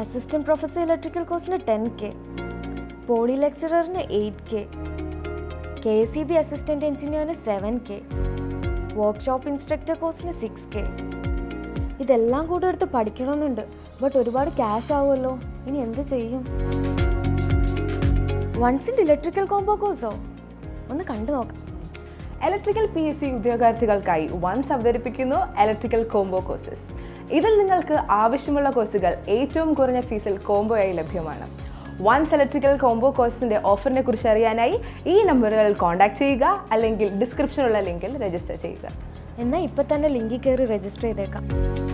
Assistant professor electrical കോഴ്സിന് 10K, poly ലെക്ചററിന് 8K, KSEB assistant എഞ്ചിനീയറിന് 7K, വർക്ക്ഷോപ്പ് ഇൻസ്ട്രക്ടർ കോഴ്സിന് 6K. ഇതെല്ലാം കൂടെ എടുത്ത് പഠിക്കണമെന്നുണ്ട്. ബട്ട് ഒരുപാട് ക്യാഷ് ആവുമല്ലോ. ഇനി എന്ത് ചെയ്യും? വൺസിൻ്റെ ഇലക്ട്രിക്കൽ കോംബോ കോഴ്സോ? ഒന്ന് കണ്ടു നോക്കാം. ഇലക്ട്രിക്കൽ PSC ഉദ്യോഗാർത്ഥികൾക്കായി വൺസ് അവതരിപ്പിക്കുന്നു ഇലക്ട്രിക്കൽ കോംബോ കോഴ്സസ്. ഇതിൽ നിങ്ങൾക്ക് ആവശ്യമുള്ള കോഴ്സുകൾ ഏറ്റവും കുറഞ്ഞ ഫീസിൽ കോംബോയായി ലഭ്യമാണ്. വൺസ് ഇലക്ട്രിക്കൽ കോംബോ കോഴ്സിൻ്റെ ഓഫറിനെ കുറിച്ച് അറിയാനായി ഈ നമ്പറുകളിൽ കോൺടാക്ട് ചെയ്യുക, അല്ലെങ്കിൽ ഡിസ്ക്രിപ്ഷനിലുള്ള ലിങ്കിൽ രജിസ്റ്റർ ചെയ്യുക. എന്നാൽ ഇപ്പം തന്നെ ലിങ്കിൽ കയറി രജിസ്റ്റർ ചെയ്തേക്കാം.